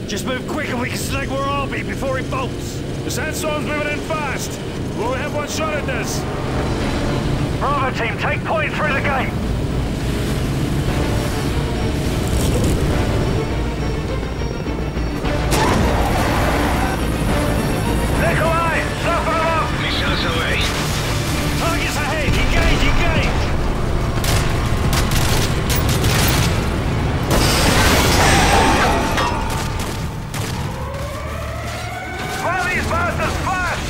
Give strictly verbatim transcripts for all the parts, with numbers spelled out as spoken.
Just move quick and we can snag Warabi before he bolts. The sandstorm's moving in fast. We'll have one shot at this. Bravo team, take point through the gate. Nikolai, suffer them up. Missiles away. Targets ahead, engage, engage. Fire these bastards fast!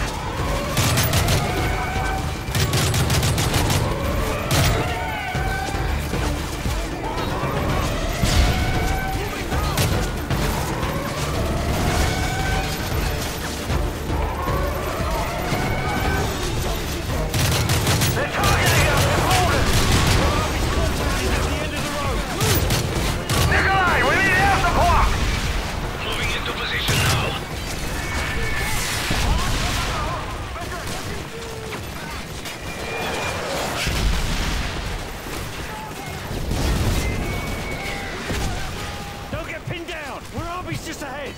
Just ahead!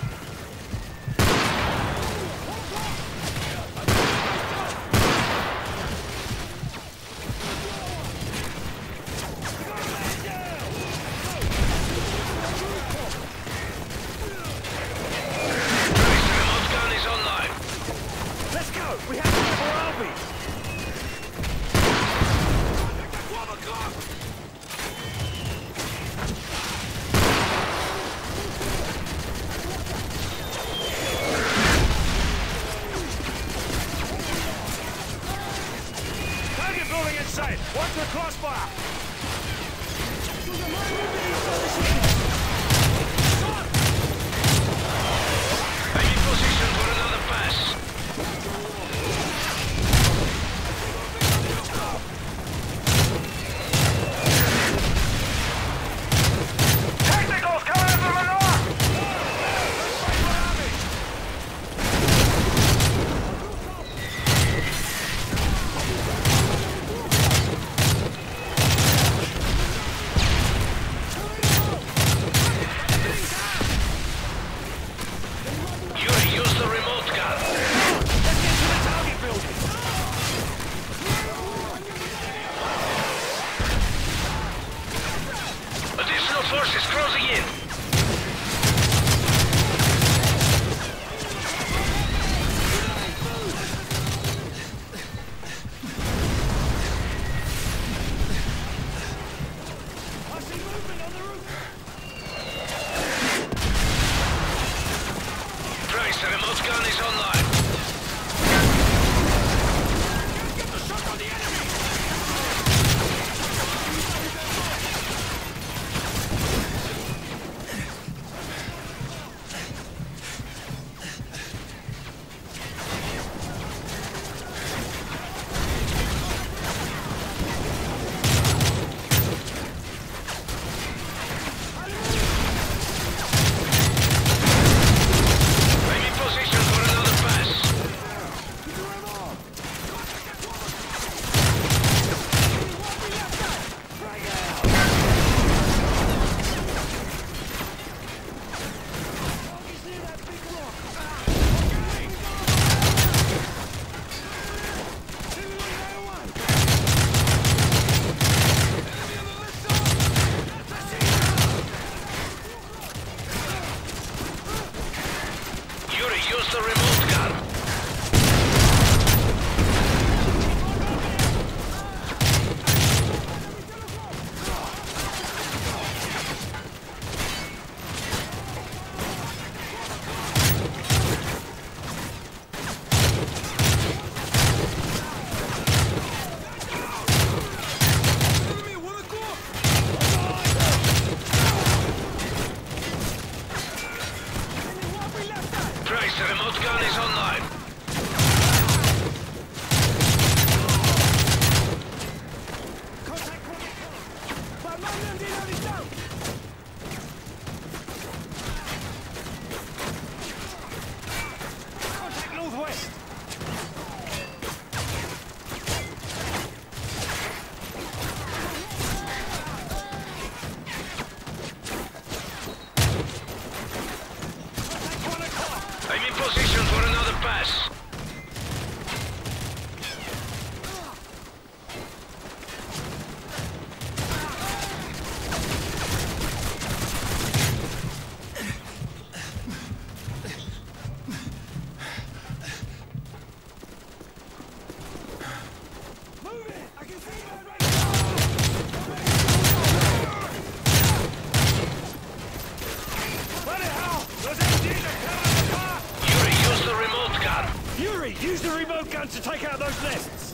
Remote gun is online. Let's go! We have to get Warabi! Watch the crossfire! I'm in position for another pass. Technicals coming in from the north! Forces closing in. I see movement on the roof. Price, the remote gun is online. Get the shot on the enemy. Use the remote gun. Price, the remote gun is online. Contact northwest. pass. Use the remote gun to take out those nests!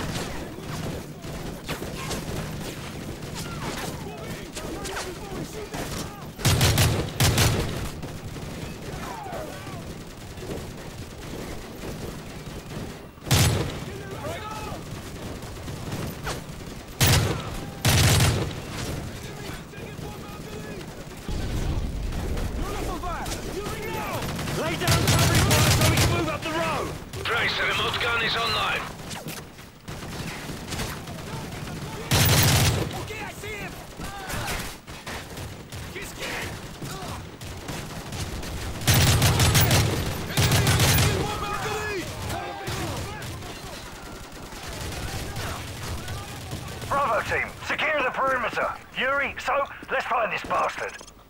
Lay down covering fire so we can move up the road! Price, the remote gun is online. Okay, I see him! He's scared! Bravo team, secure the perimeter. Yuri, so let's find this bastard.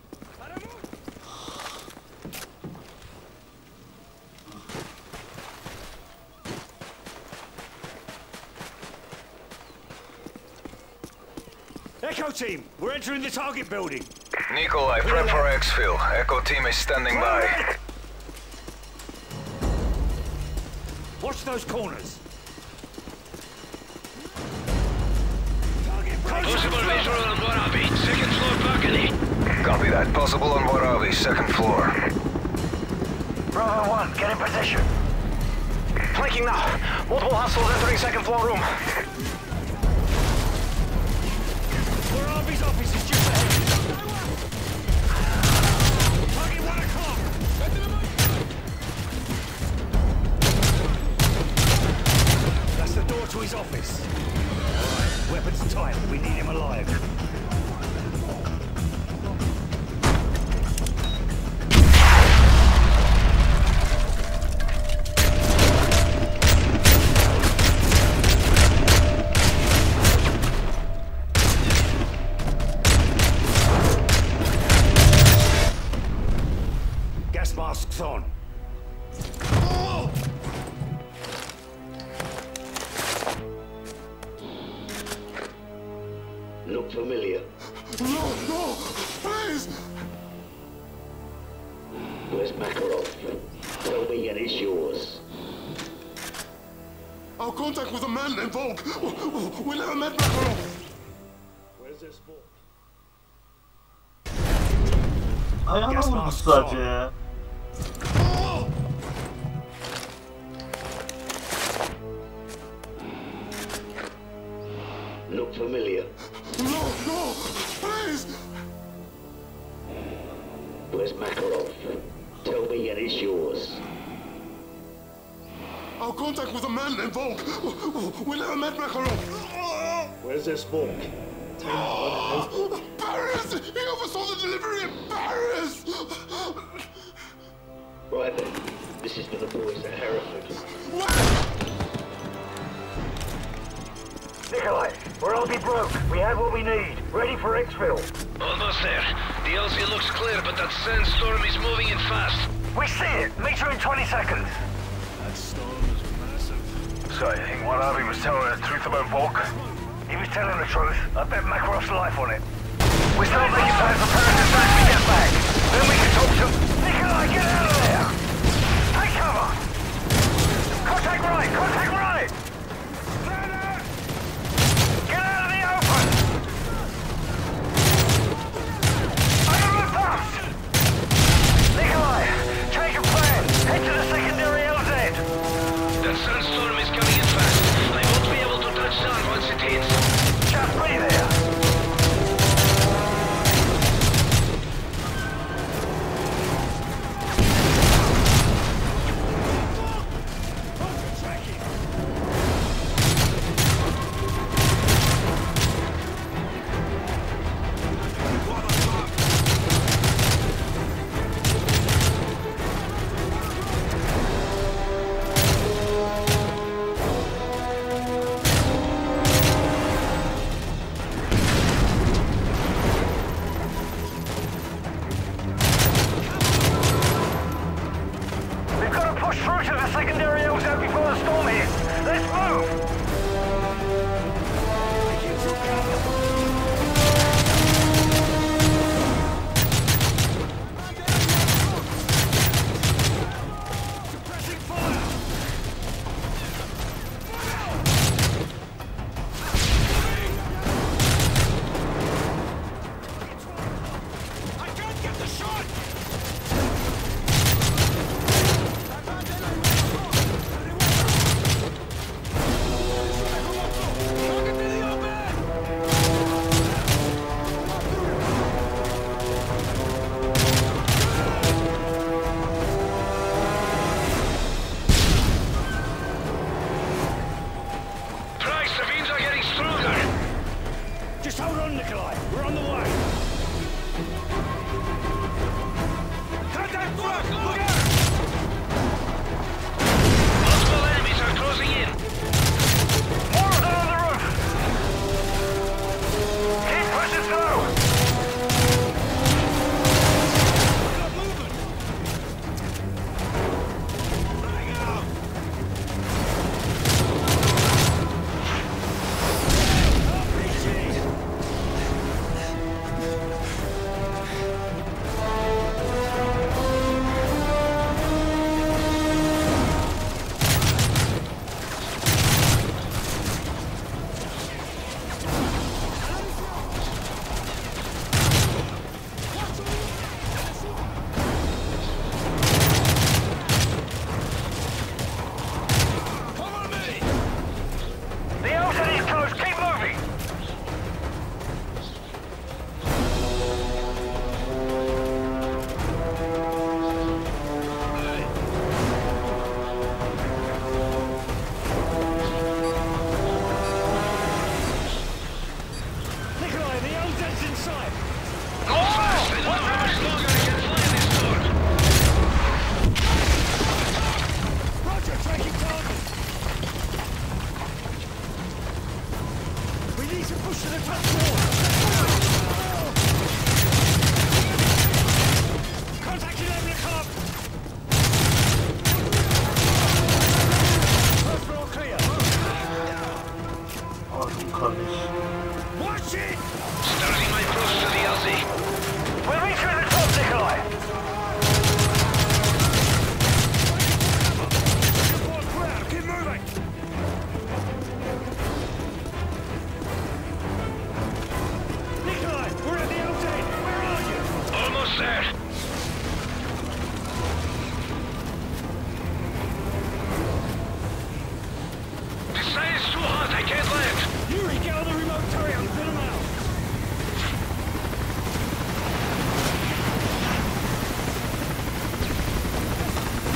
Echo team, we're entering the target building. Nikolai, prep for exfil. Echo team is standing by. Watch those corners. Possible visual on Warabi, second floor balcony. Copy that. Possible on Warabi, second floor. Bravo one, get in position. Flanking now. Multiple hostiles entering second floor room. Warabi's office is just ahead. Target one o'clock. That's the door to his office. Alright, weapons tight. We need him alive. Gas masks on. Look familiar. No, no, please! Where's Makarov? Tell me and it's yours. Our contact with a man named Volk. We never met Makarov. Where's this ball? Ayağına vurdu sadece ya. Look familiar. No, no, please! Where's Makarov? Tell me and it's yours. Our contact with a man named Volk. We never met Makarov. Where's this ball? Paris! He oversaw the delivery in Paris! Right then. This is for the boys at Hereford. Nikolai, we're all be broke. We have what we need. Ready for exfil. Almost there. The L Z looks clear, but that sandstorm is moving in fast. We see it. Meet you in twenty seconds. That storm is massive. So you think Warabi was telling the truth about Volk? He was telling the truth. I bet Makarov's life on it. We start making plans for Paris as soon as we get back. Then we can talk to... Nikolai, get out of there! Take cover! Contact right! Contact right! Get out of the open! I got my pumps! Nikolai, change your plan. Head to the secondary L Z. That sandstorm is coming in fast. I won't be able to touch down once it hits. Just be there.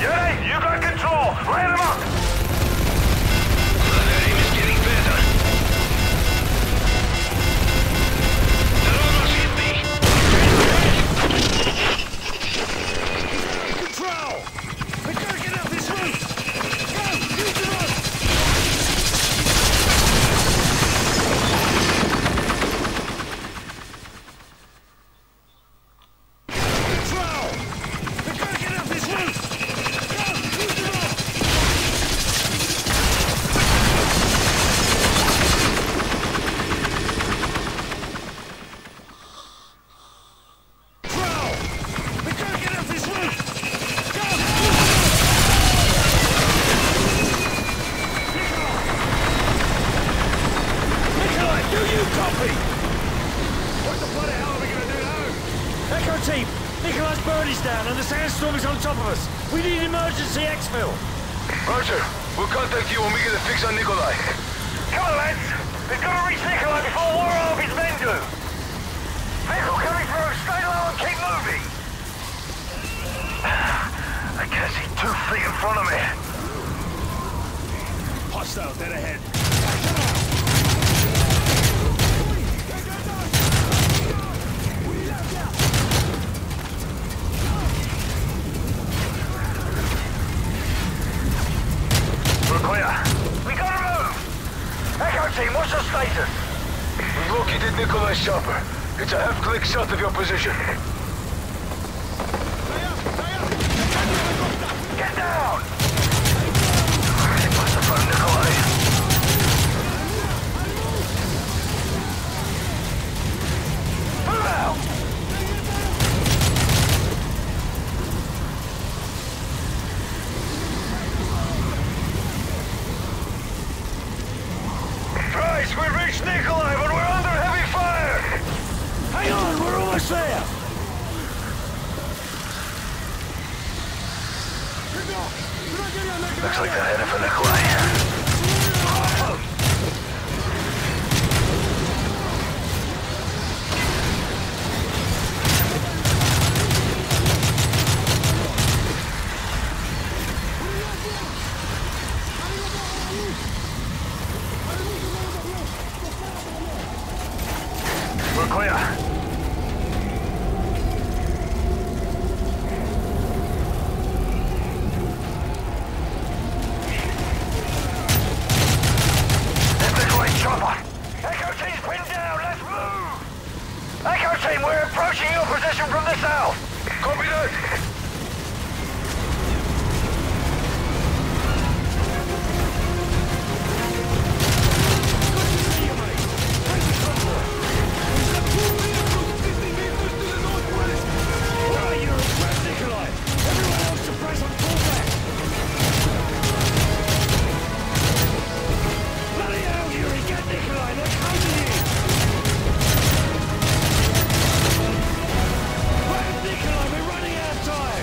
Yuri, you got control. Light them up. Their aim is getting better. They're almost hit me. Control! We gotta get up this roof! Go! Use the roof! Control! We gotta get up this roof! Go! Use the roof! Control! We gotta get up this roof! Go! Use the roof! Nikolai, do you copy? What the bloody hell are we gonna do now? Echo team, Nikolai's bird is down and the sandstorm is on top of us. We need emergency exfil. Roger. We'll contact you when we get a fix on Nikolai. Come on, lads. We've got to reach Nikolai before War of his men do. Vehicle coming through. Stay low and keep moving. I can't see two feet in front of me. Hostile dead ahead. We're clear. We gotta move. Echo team, what's your status? We've located Nikolai's chopper. It's a half-click south of your position. Get down! They must have found Nikolai. Move out! Christ, we reached Nikolai, but we're under heavy fire! Hang on, we're almost there. Looks like they're headed for Nikolai. We're clear. There's Nikolai's chopper. Echo team's pinned down. Let's move. Echo team, we're approaching your position from the south. Copy that. Nikolai, we're running out of time!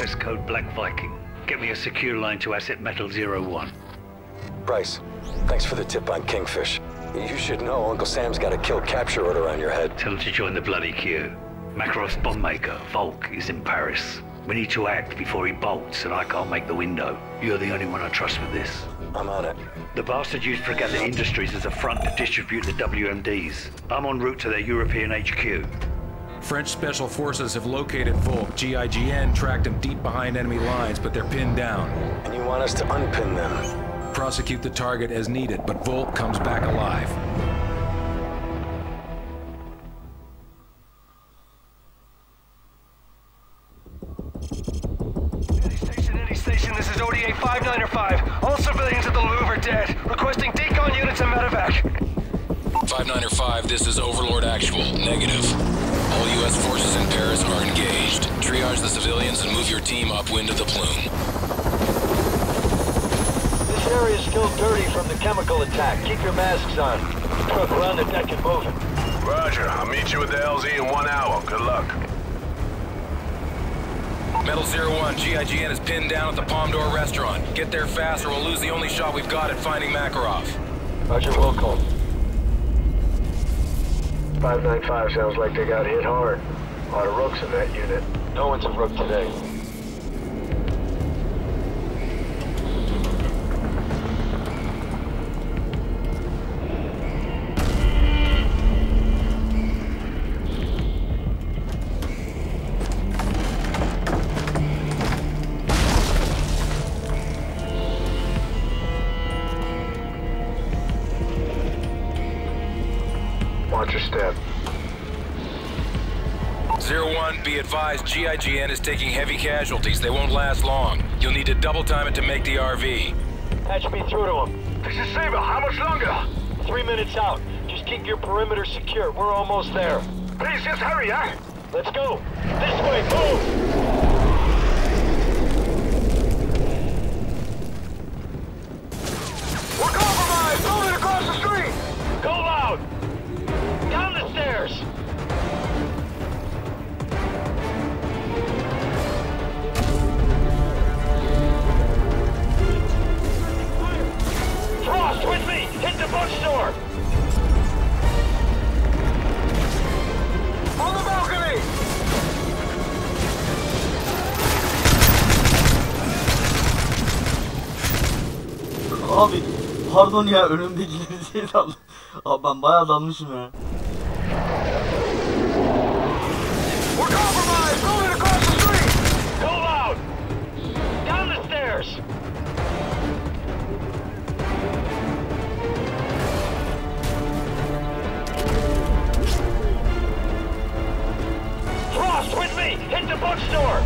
access code Black Viking. Get me a secure line to asset metal zero one. Bryce, thanks for the tip on Kingfish. You should know Uncle Sam's got a kill capture order on your head. Tell him to join the bloody queue. Makarov's bomb maker, Volk, is in Paris. We need to act before he bolts, and I can't make the window. You're the only one I trust with this. I'm on it. The bastard used Fregatta Industries as a front to distribute the W M Ds. I'm en route to their European H Q. French special forces have located Volk. G I G N tracked him deep behind enemy lines, but they're pinned down. And you want us to unpin them? Prosecute the target as needed, but Volk comes back alive. Any station, any station, this is O D A five nine five. All civilians at the Louvre are dead. Requesting decon units and medevac. five nine five, this is Overlord Actual. Negative. All U S forces in Paris are engaged. Triage the civilians and move your team upwind of the plume. This area is still dirty from the chemical attack. Keep your masks on. Truck around the deck and moving. Roger. I'll meet you at the L Z in one hour. Good luck. Metal zero one, G I G N is pinned down at the Palm d'Or restaurant. Get there fast or we'll lose the only shot we've got at finding Makarov. Roger, Wilco. five nine five sounds like they got hit hard. A lot of rooks in that unit. No one's a rook today. Watch your step. zero one, be advised, G I G N is taking heavy casualties. They won't last long. You'll need to double time it to make the R V. Patch me through to him. This is Saber. How much longer? Three minutes out. Just keep your perimeter secure. We're almost there. Please, just hurry, huh? Let's go. This way, move! We're compromised! Moving across the street! Go loud! Down the stairs! Frost, with me! Hit the bookstore! On the balcony! Abi pardon ya, önümdekileri değil daldım. Abi ben bayağı dalmışım ya. We're compromised! Moving across the street! Go loud! Down the stairs! Frost, with me! Hit the bookstore!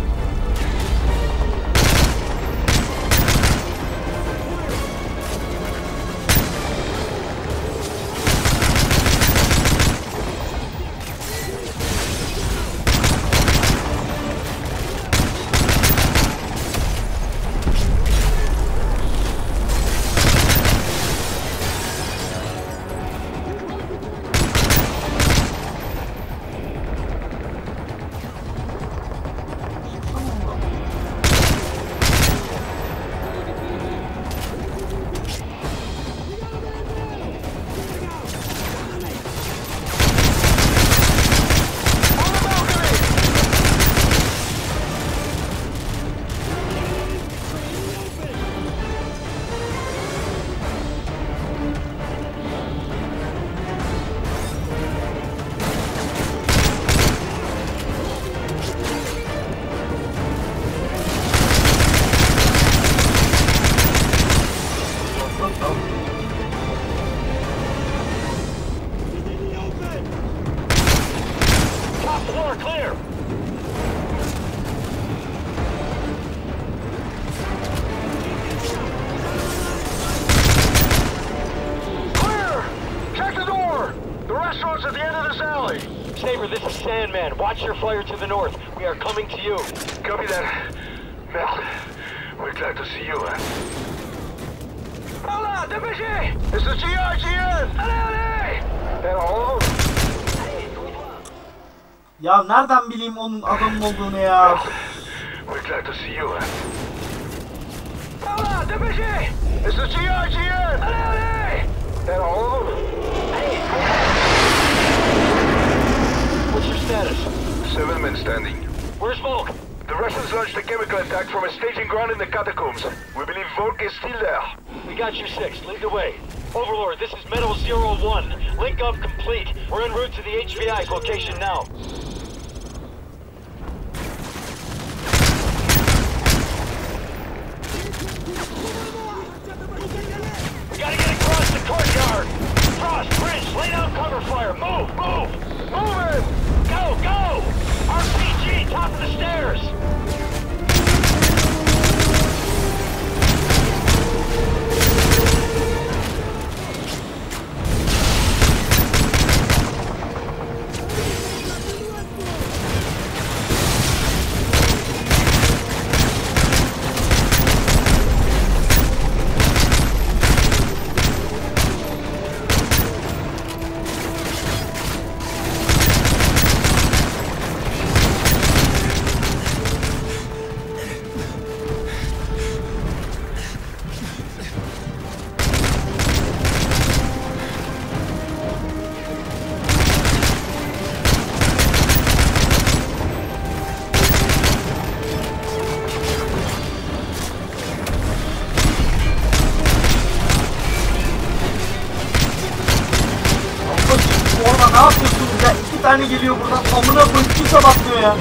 Sandman, watch your flyer to the north. We are coming to you. Copy that. Mel, we're glad to see you, man. Hola, dépêchez! It's the G I G N! Allez, allez! Hello? Ya nereden bileyim onun adamın olduğunu ya? We're glad to see you. Hola, Dépêchez! It's the G I G N! Allez, allez! That all of them? Hey! What's your status? Seven men standing. Where's Volk? The Russians launched a chemical attack from a staging ground in the catacombs. We believe Volk is still there. We got you six. Lead the way. Overlord, this is Metal Zero One. Link up complete. We're en route to the H V I's location now. We gotta get across the courtyard. Frost, Bridge, lay down cover fire. Move, move, move it. Go, go. R P G, top of the stairs. Ne yapıyorsunuz ya? İki tane geliyor buradan. Amına koyup kimse bakmıyor ya.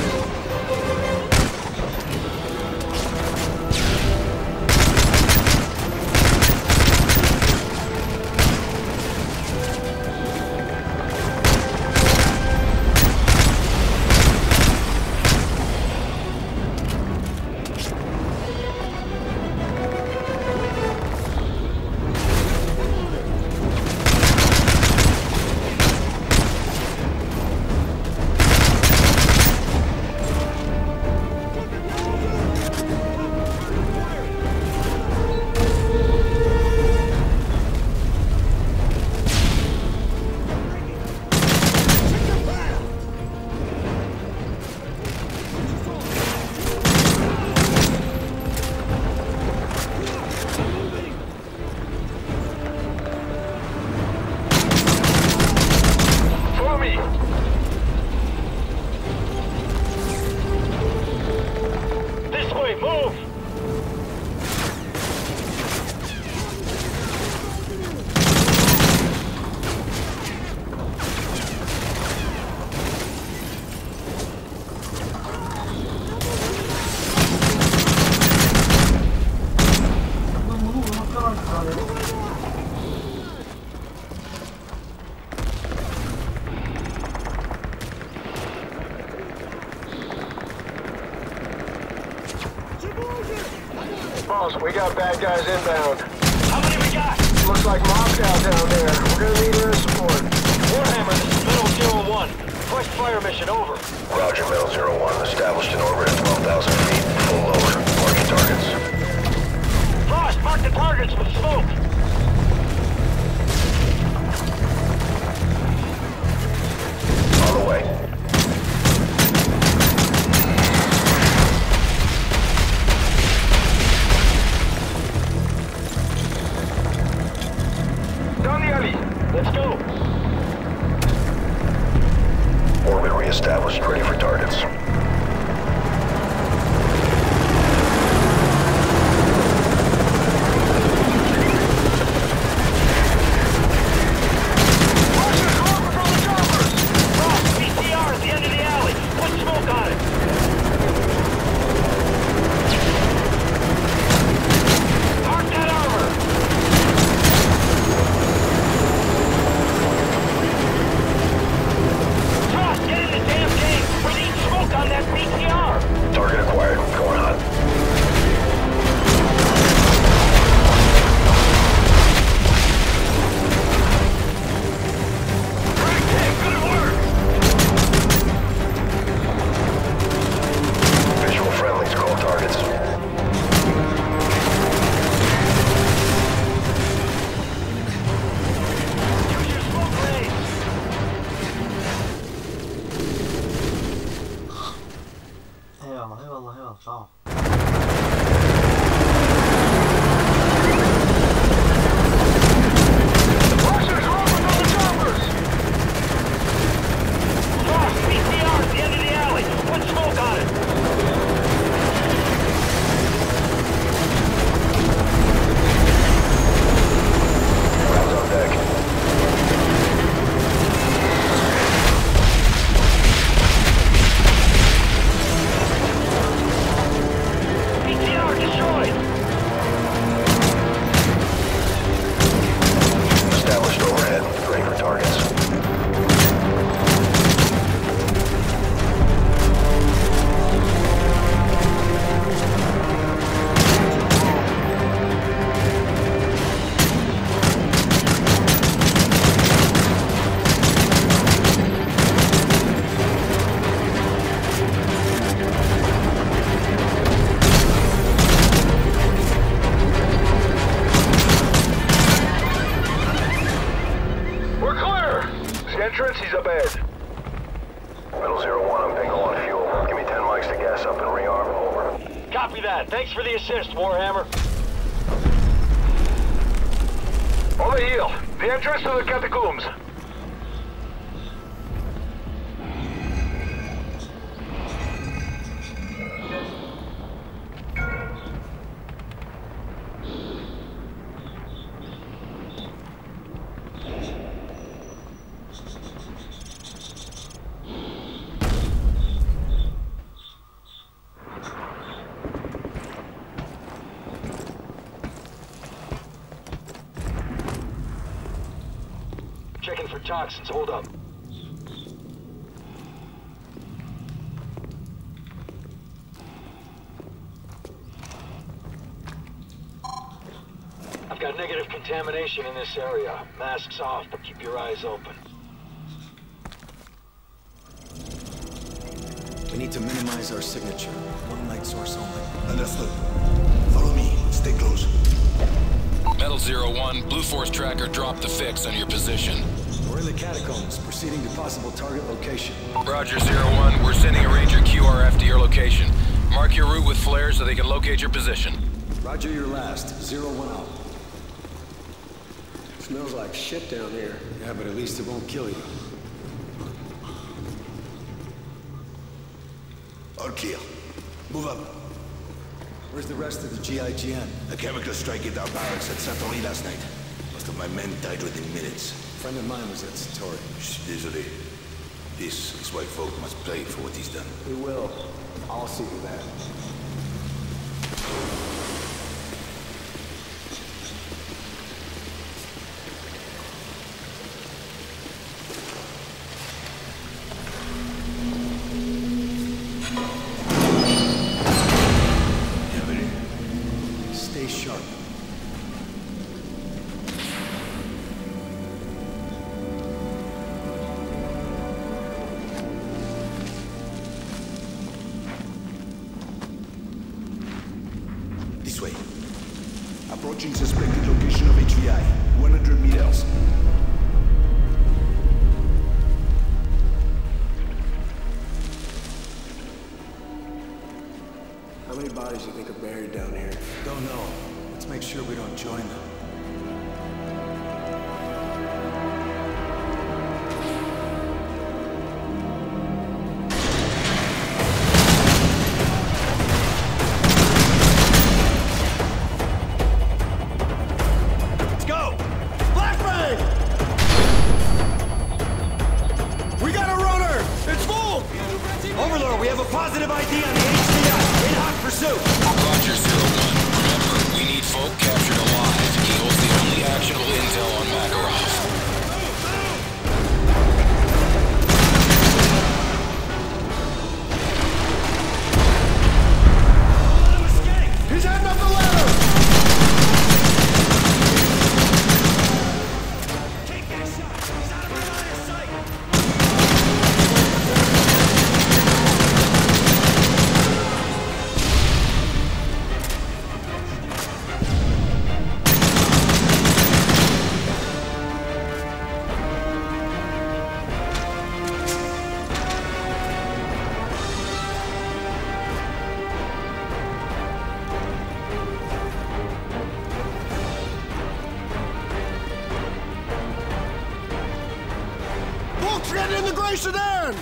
Boss, we got bad guys inbound. How many we got? Looks like Moscow down there. We're gonna need air support. Warhammer, this is Metal Zero One. Request fire mission, over. Roger, Metal Zero One. Established in orbit at twelve thousand feet. Full load. Marking targets. Frost, mark the targets with smoke. On the way. Down the alley. Let's go. Orbit reestablished. Ready for targets. Frost, get in the damn game! We need smoke on that trenches up ahead. Metal Zero One, I'm bingo on fuel. Give me ten mics to gas up and rearm. Over. Copy that. Thanks for the assist, Warhammer. On the heel. The entrance to the catacombs. Checking for toxins. Hold up. I've got negative contamination in this area. Masks off, but keep your eyes open. We need to minimize our signature. One light source only. Understood. Follow me. Stay close. Metal Zero One, Blue Force Tracker dropped the fix on your position. We're in the catacombs, proceeding to possible target location. Roger, Zero One. We're sending a Ranger Q R F to your location. Mark your route with flares so they can locate your position. Roger, your last. Zero One out. Smells like shit down here. Yeah, but at least it won't kill you. All clear. Move up. Where's the rest of the G I G N? A chemical strike hit our barracks at Satori last night. Most of my men died within minutes. A friend of mine was at Satori. Shh, désolé. This is why folk must pay for what he's done. We will. I'll see to that. Stay sharp. This way. Approaching suspected location of H V I. one hundred meters. How many bodies do you think are buried down here? Don't know. Let's make sure we don't join them. Let's go! Flashbang! We got a runner! It's full! Overlord, we have a positive I D on the H C I. In hot pursuit. Roger, Zero One. Remember, we need folk captured alive. He holds the only actionable intel on Makarov. He's heading up the ladder! Take that shot! He's out of my line of sight! Folks, get in the Grey Sedan!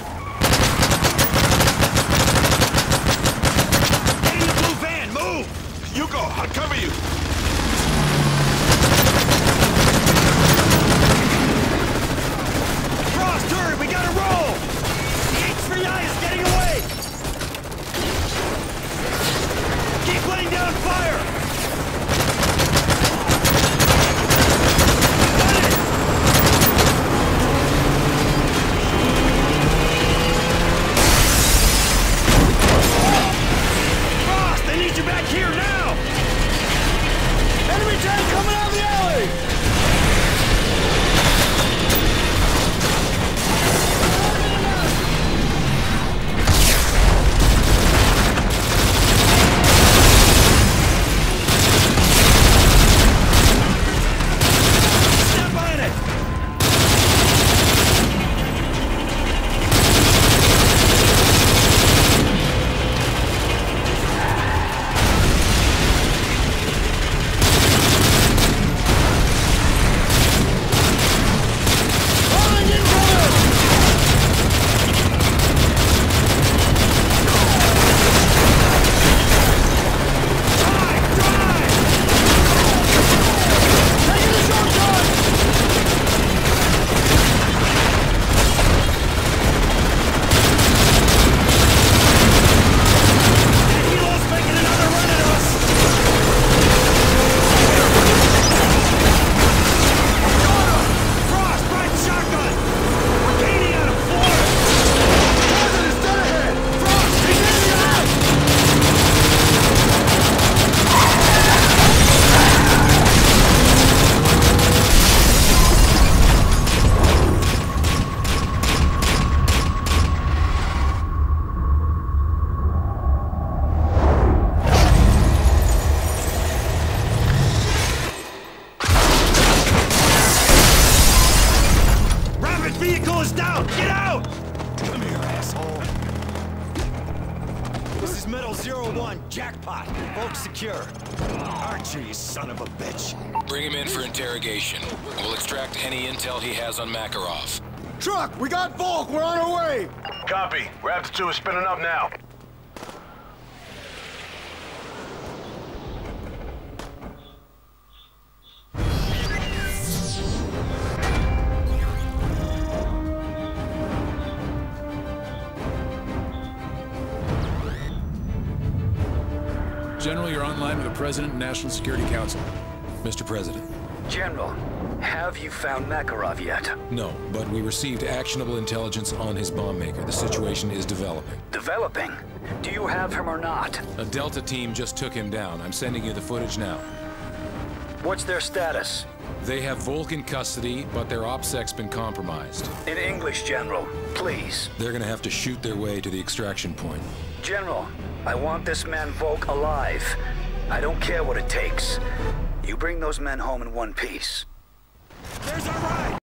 Get in the blue van, move! You go, I'll cover you. Frost, hurry, we gotta roll! The H three I is getting away! Keep laying down fire! Got it! Frost, they need you back here now! won. Jackpot. Volk secure. Archer, you son of a bitch. Bring him in for interrogation. We'll extract any intel he has on Makarov. Truck, we got Volk. We're on our way. Copy. Raptor two is spinning up now. General, you're online with the President and National Security Council. Mister President. General, have you found Makarov yet? No, but we received actionable intelligence on his bomb maker. The situation is developing. Developing? Do you have him or not? A Delta team just took him down. I'm sending you the footage now. What's their status? They have Volk in custody, but their OPSEC's been compromised. In English, General, please. They're gonna have to shoot their way to the extraction point. General, I want this man Volk alive. I don't care what it takes. You bring those men home in one piece. There's our ride!